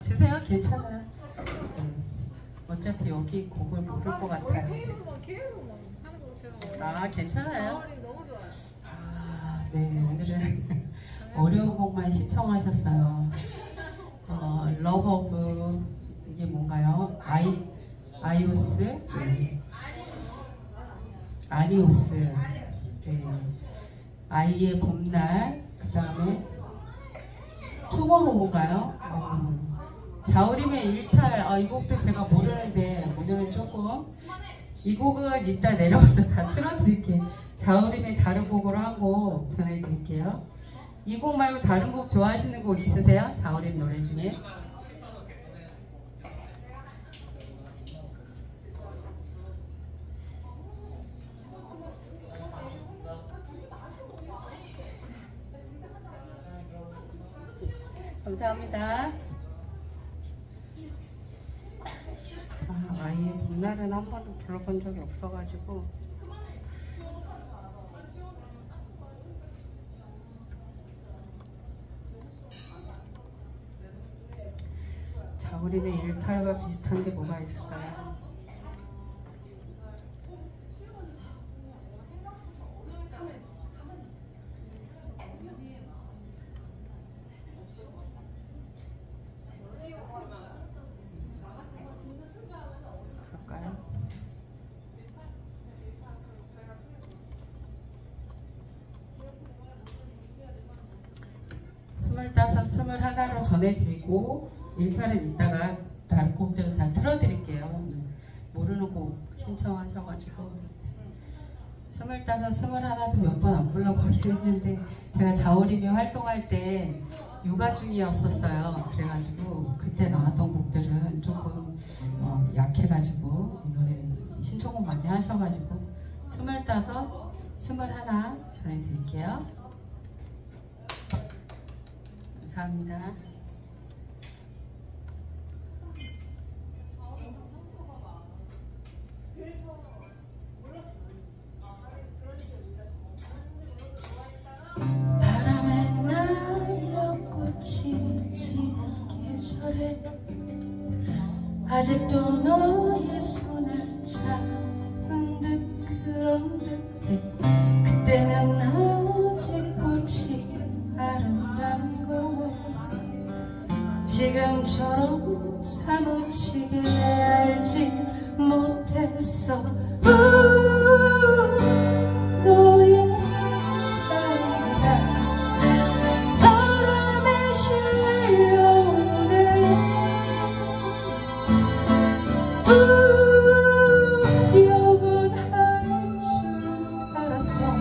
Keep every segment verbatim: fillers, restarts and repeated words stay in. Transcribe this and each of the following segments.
드세요. 괜찮아요. 네. 어차피 여기 곡을 모를 것 같아요. 계속 계속 막 하는 것 같아서. 아, 괜찮아요. 자우림 너무 좋아요. 아, 네. 오늘은 어려운 곡만 신청하셨어요. 어, 러브 오브 이게 뭔가요? 아이 아이오스, 네. 아리오스, 네. 아이의 봄날, 그 다음에 투모로우인가요? 어, 자우림의 일탈, 아, 이 곡도 제가 모르는데 오늘은 조금 이 곡은 이따 내려가서 다 틀어드릴게요. 자우림의 다른 곡으로 한 곡 전해드릴게요. 이 곡 말고 다른 곡 좋아하시는 곡 있으세요? 자우림 노래 중에? 감사합니다. 아, 아예 봄날은 한 번도 불러본 적이 없어가지고. 자우림의 일탈과 비슷한 게 뭐가 있을까요? 그럴까요? 스물다섯, 스물하나로 전해드리고 일탈은 이따가 다른 곡들은 다 틀어드릴게요. 모르는 곡 신청하셔가지고 스물다섯, 스물하나도 몇 번 안 불러보긴 했는데 제가 자우림이 활동할 때 육아 중이었었어요. 그래가지고 그때 나왔던 곡들은 조금 어, 약해가지고 이 노래 신청을 많이 하셔가지고 스물다섯, 스물하나 전해드릴게요. 감사합니다. 바람에 날려 꽃이 지는 계절에 아직도 너의 손을 잡은 듯 그런 듯해. 그때는 아직 꽃이 아름다운 걸 지금처럼 사무치게 알지 못했어. 우 너의 바람에 실려오네. 우 영원할 줄 알았던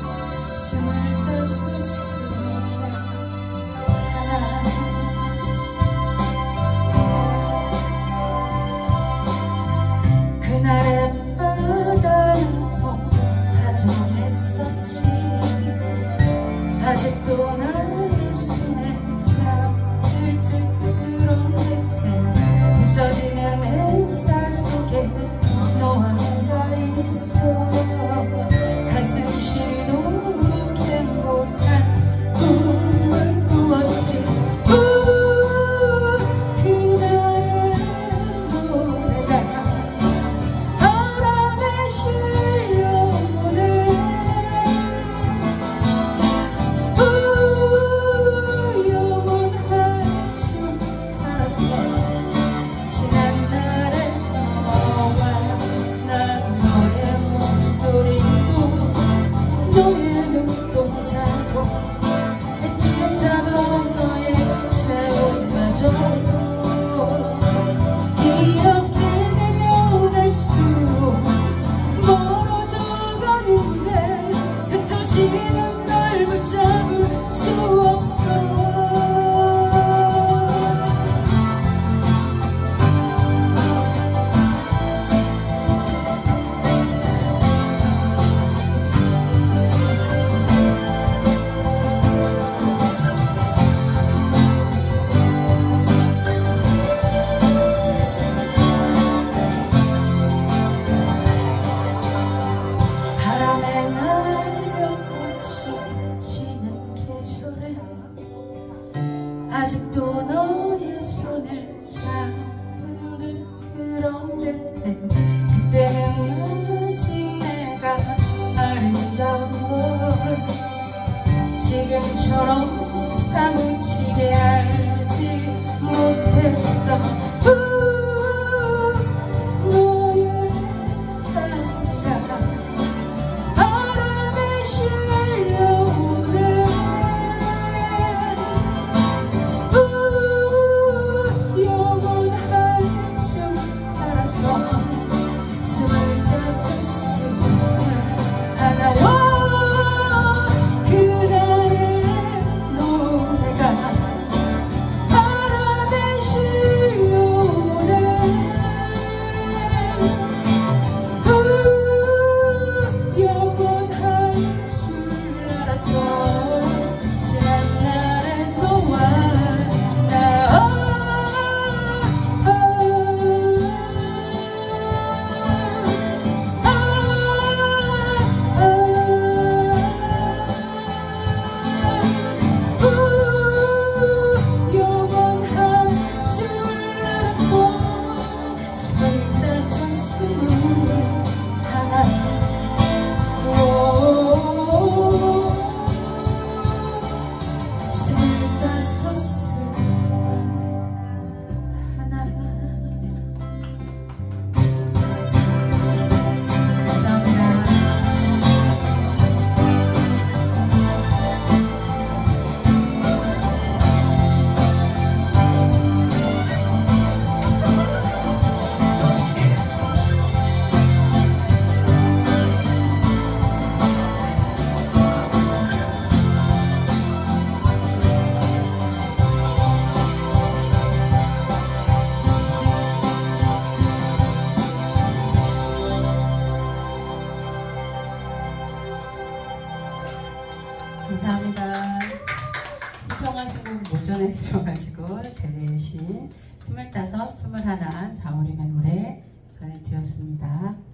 스물다섯, 스물하나. 그날의 바다는 더 다정했었지. 아직도 나의 손에 잡힐 듯 그런 듯해. 부서지는 햇살 속에 너와 내가 있어. 가슴 시리도록 행복한 꿈을 꾸었지. 우 그날의 노래가 바람에 실려오네. 우 영원할 줄 알았던 지난날의 너와 난 너의 목소리고 너의 눈동자고 애틋하던 너의 체온마저도 기억해 내면 할수록 멀어져 가는데 흩어지는 날 붙잡을 수 없어. 있어 우, 너의 향기가 바람에 실려오네 우, 영원할 줄 알았던 스물다섯 스물 하나와 그날의 노래가 바람에 실려오네 우, 영원할 줄 알았던 지난날의 너와 나 아, 아, 아, 아, 우, 영원할 줄 알았던 스물다섯 스물 하나 오, 스물다섯 스물 하나 감사합니다. 감사합니다. 신청하신 곡 모전에 들어가지고 대신 스물다섯, 스물하나 자우림의 노래 전해드렸습니다.